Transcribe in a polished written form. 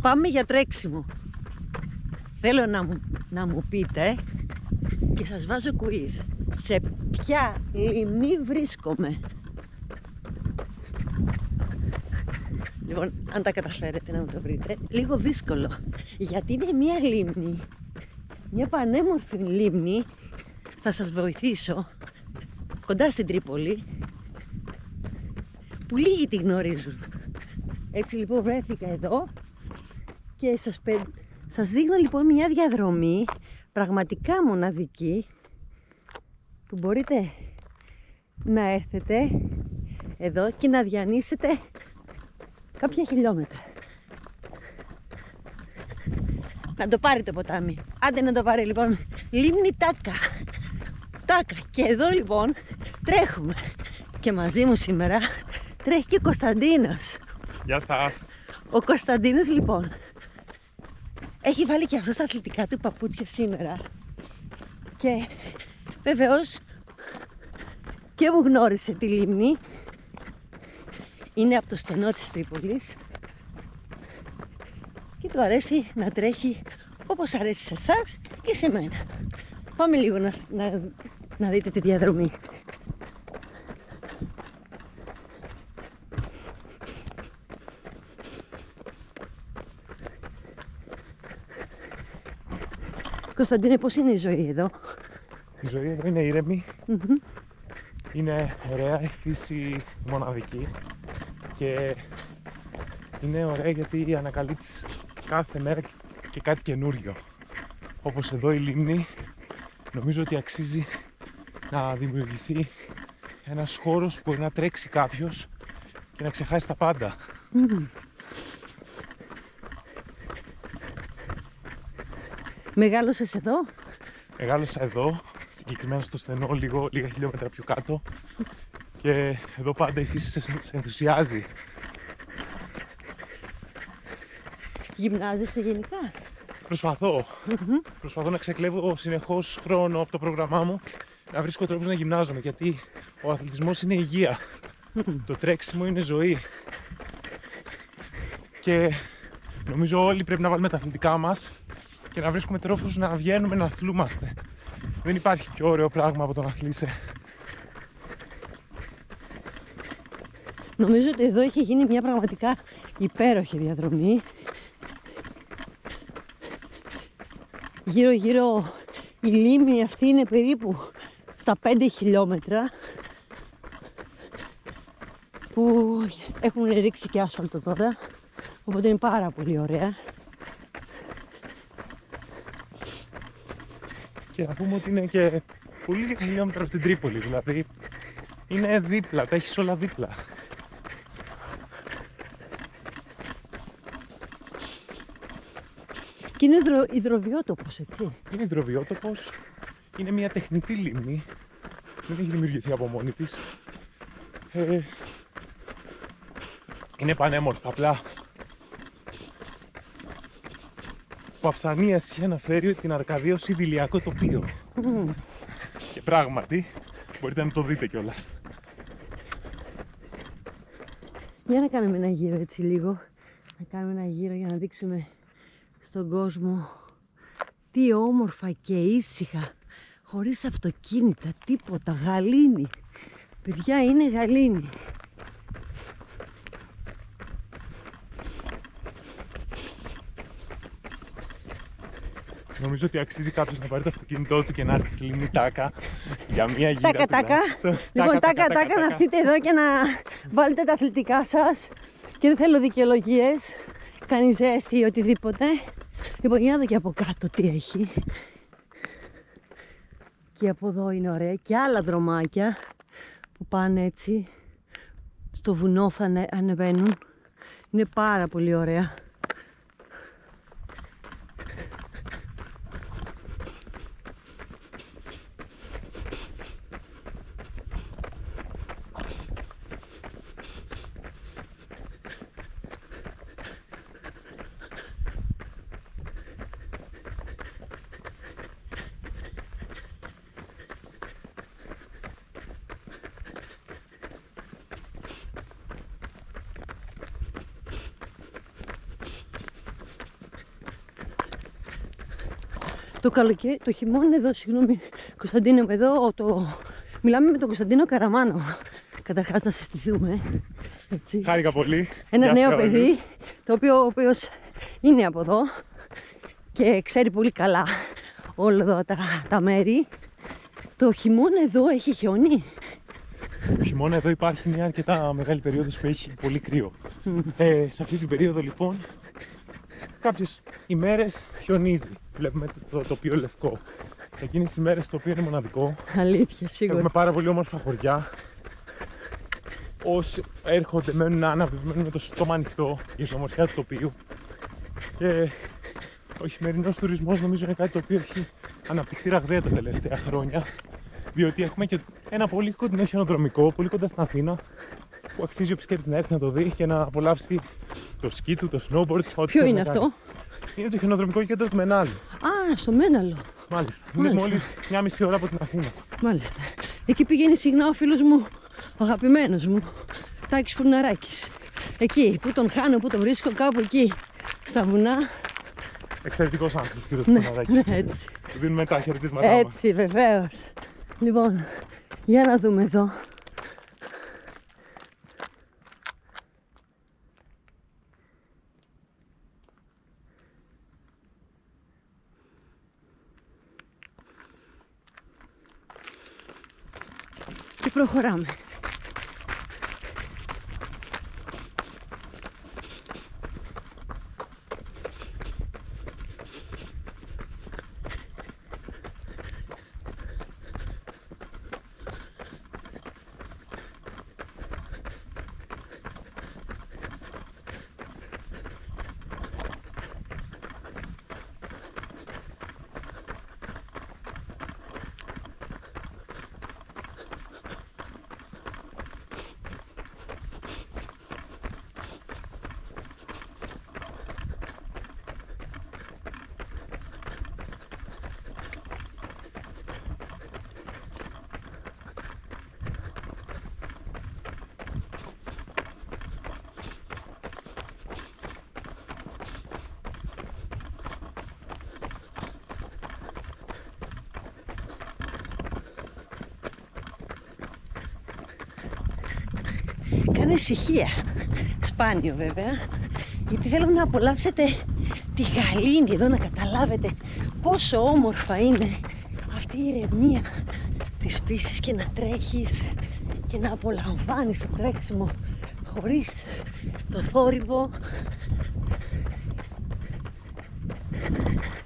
Πάμε για τρέξιμο. Θέλω να μου πείτε και σας βάζω quiz. Σε ποια λίμνη βρίσκομαι? Λοιπόν, αν τα καταφέρετε να μου το βρείτε, λίγο δύσκολο. Γιατί είναι μια λίμνη, μια πανέμορφη λίμνη, θα σας βοηθήσω, κοντά στην Τρίπολη, που λίγοι τη γνωρίζουν. Έτσι λοιπόν βρέθηκα εδώ και σας δείχνω λοιπόν μια διαδρομή πραγματικά μοναδική που μπορείτε να έρθετε εδώ και να διανύσετε κάποια χιλιόμετρα. Να το πάρει το ποτάμι. Άντε να το πάρει λοιπόν. Λίμνη Τάκα. Τάκα. Και εδώ λοιπόν τρέχουμε. Και μαζί μου σήμερα τρέχει και ο Κωνσταντίνος. Γεια σας. Ο Κωνσταντίνος λοιπόν έχει βάλει και αυτό στα αθλητικά του παπούτσια σήμερα. Και βεβαίως και μου γνώρισε τη λίμνη. Είναι από το στενό της Τρίπολης και του αρέσει να τρέχει όπως αρέσει σε εσάς και σε μένα. Πάμε λίγο να δείτε τη διαδρομή. Κωνσταντίνε, πώς είναι η ζωή εδώ? Η ζωή εδώ είναι ήρεμη, είναι ωραία, η φύση μοναδική και είναι ωραία γιατί ανακαλύπτεις κάθε μέρα και κάτι καινούριο. Όπως εδώ η λίμνη, νομίζω ότι αξίζει να δημιουργηθεί ένας χώρος που μπορεί να τρέξει κάποιος και να ξεχάσει τα πάντα. Μεγάλωσες εδώ? Μεγάλωσα εδώ, συγκεκριμένα στο στενό, λίγα χιλιόμετρα πιο κάτω, και εδώ πάντα η φύση σε ενθουσιάζει. Γυμνάζεσαι γενικά? Προσπαθώ να ξεκλέβω συνεχώς χρόνο από το πρόγραμμά μου, να βρίσκω τρόπους να γυμνάζομαι, γιατί ο αθλητισμός είναι υγεία. Το τρέξιμο είναι ζωή. Και νομίζω όλοι πρέπει να βάλουμε τα αθλητικά μας και να βρίσκουμε τρόπους να βγαίνουμε να αθλούμαστε. Δεν υπάρχει πιο ωραίο πράγμα από το να αθλείσαι. Νομίζω ότι εδώ έχει γίνει μια πραγματικά υπέροχη διαδρομή. Γύρω γύρω η λίμνη αυτή είναι περίπου στα 5 χιλιόμετρα που έχουν ρίξει και άσφαλτο τώρα, οπότε είναι πάρα πολύ ωραία. Και να πούμε ότι είναι και πολύ λίγα χιλιόμετρα από την Τρίπολη, δηλαδή είναι δίπλα, τα έχεις όλα δίπλα. Και είναι υδροβιότοπος, έτσι. Είναι υδροβιότοπος, είναι μια τεχνητή λίμνη, δεν έχει δημιουργηθεί από μόνη της. Είναι πανέμορφα, απλά ο Αυσανίας είχε αναφέρει την Αρκαδία ως ιδηλιακό τοπίο. Και πράγματι, μπορείτε να το δείτε κιόλας. Για να κάνουμε ένα γύρο έτσι λίγο. Να κάνουμε ένα γύρο για να δείξουμε στον κόσμο τι όμορφα και ήσυχα, χωρίς αυτοκίνητα, τίποτα, γαλήνη. Παιδιά, είναι γαλήνη. Νομίζω ότι αξίζει κάποιος να πάρει το αυτοκίνητό του και να έρθει στη λίμνη Τάκα για μια γύρα. Τάκα. Λοιπόν, τάκα, να έρθετε εδώ και να βάλετε τα αθλητικά σας. Και δεν θέλω δικαιολογίες, κανείς ζέστη ή οτιδήποτε. Λοιπόν, για να δω και από κάτω τι έχει. Και από εδώ είναι ωραία. Και άλλα δρομάκια που πάνε έτσι στο βουνό, θα ανεβαίνουν. Είναι πάρα πολύ ωραία. Το καλοκαίρι, το χειμώνα εδώ, συγγνώμη Κωνσταντίνε μου, εδώ μιλάμε με τον Κωνσταντίνο Καραμάνο. Καταρχάς να συστηθούμε. Έτσι. Χάρηκα πολύ. Ένα νέο παιδί, το οποίος είναι από εδώ και ξέρει πολύ καλά όλα εδώ τα μέρη. Το χειμώνα εδώ έχει χιόνι. Το χειμώνα εδώ υπάρχει μια αρκετά μεγάλη περίοδος που έχει πολύ κρύο. Σε αυτή την περίοδο λοιπόν κάποιες ημέρες χιονίζει. Βλέπουμε το τοπίο λευκό. Εκείνες τις ημέρες το τοπίο είναι μοναδικό. Αλήθεια, σίγουρα. Έχουμε πάρα πολύ όμορφα χωριά. Όσοι έρχονται μένουν άναυδοι, μένουν με το στόμα ανοιχτό για την ομορφιά του τοπίου. Και ο χειμερινός τουρισμός νομίζω είναι κάτι το οποίο έχει αναπτυχθεί ραγδαία τα τελευταία χρόνια. Διότι έχουμε και ένα πολύ κοντινό χιονοδρομικό, πολύ κοντά στην Αθήνα, που αξίζει ο επισκέπτης να έρθει να το δει και να απολαύσει το σκι του, το snowboard. Ποιο είναι αυτό? Είναι το χιονοδρομικό κέντρο του Μενάλου. Α, στο Μέναλο. Μάλιστα. Είναι μόλις 1,5 ώρα από την Αθήνα. Μάλιστα. Εκεί πηγαίνει συχνά ο φίλος μου, ο αγαπημένος μου, Τάκης Φουρναράκης. Εκεί που τον χάνω, που τον βρίσκω, κάπου εκεί στα βουνά. Εξαιρετικός άνθρωπος, κύριος Φουρναράκης. Ναι, έτσι. Του δίνουμε τα χαιρετίσματά μας. Έτσι, βεβαίως. Λοιπόν, για να δούμε εδώ. Και προχωράμε. Κάνε ησυχία. Σπάνιο βέβαια. Γιατί θέλω να απολαύσετε τη γαλήνη εδώ, να καταλάβετε πόσο όμορφα είναι αυτή η ηρεμία της φύσης και να τρέχεις και να απολαμβάνεις το τρέξιμο χωρίς το θόρυβο.